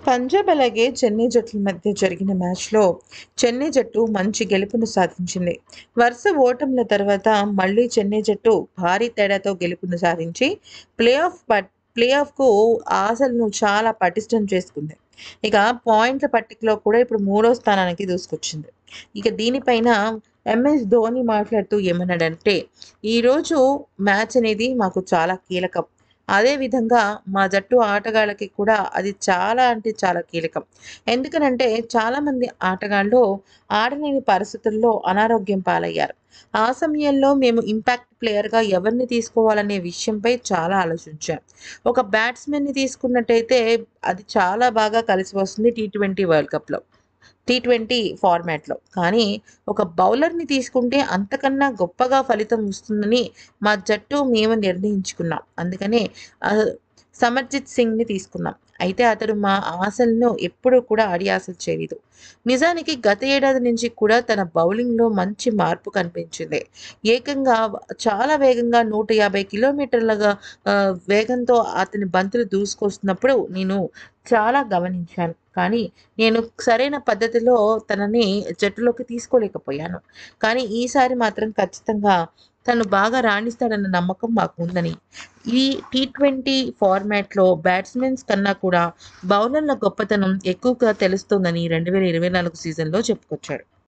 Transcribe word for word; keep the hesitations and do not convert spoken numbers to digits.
పంజాబ్ అలాగే చెన్నై జట్ల మధ్య జరిగిన మ్యాచ్‌లో చెన్నై జట్టు మంచి గెలుపును సాధించింది. వరుస ఓటముల తర్వాత మళ్ళీ చెన్నై జట్టు భారీ తేడాతో గెలుపును సాధించి ప్లేఆఫ్ పట్ ప్లేఆఫ్‌కు ఆశలను చాలా పటిష్టం చేసుకుంది. ఇక పాయింట్ల పట్టికలో కూడా ఇప్పుడు మూడో స్థానానికి దూసుకొచ్చింది. ఇక దీనిపైన ఎంఎస్ ధోని మాట్లాడుతూ ఏమన్నాడంటే, "ఈరోజు మ్యాచ్ అనేది మాకు చాలా కీలకం. అదే విధంగా మా జట్టు ఆటగాళ్ళకి కూడా అది చాలా అంటే చాలా కీలకం. ఎందుకనంటే చాలామంది ఆటగాళ్ళు ఆడలేని పరిస్థితుల్లో అనారోగ్యం పాలయ్యారు. ఆ సమయంలో మేము ఇంపాక్ట్ ప్లేయర్‌గా ఎవరిని తీసుకోవాలనే విషయంపై చాలా ఆలోచించాం. ఒక బ్యాట్స్‌మెన్‌ని తీసుకున్నట్టయితే అది చాలా బాగా కలిసి వస్తుంది టీ ట్వెంటీ వరల్డ్ కప్‌లో. టీ ట్వెంటీ ఫార్మాట్‌లో. కానీ ఒక బౌలర్‌ని తీసుకుంటే అంతకన్నా గొప్పగా ఫలితం వస్తుందని మా జట్టు మేము నిర్ణయించుకున్నాం. అందుకనే ఆహ్, సమర్జిత్ సింగ్‌ని తీసుకున్నాం. అయితే అతడు మా ఆశలను ఎప్పుడూ కూడా అడియాసలు చేయలేదు. నిజానికి గత ఏడాది నుంచి కూడా తన బౌలింగ్‌లో మంచి మార్పు కనిపించింది. ఏకంగా వ చాలా వేగంగా నూట యాభై కిలోమీటర్లగా ఆహ్, వేగంతో అతని బంతులు దూసుకొస్తున్నప్పుడు నేను చాలా గమనించాను. కానీ నేను సరైన పద్ధతిలో తనని జట్టులోకి తీసుకోలేకపోయాను. కానీ ఈసారి మాత్రం ఖచ్చితంగా తను బాగా రాణిస్తాడన్న నమ్మకం మాకుందని. ఈ టీ ట్వెంటీ ఫార్మాట్‌లో బ్యాట్స్‌మెన్స్ కన్నా కూడా బౌలర్ల గొప్పతనం ఎక్కువగా తెలుస్తోందని రెండు వేల ఇరవై నాలుగు సీజన్‌లో చెప్పుకొచ్చాడు.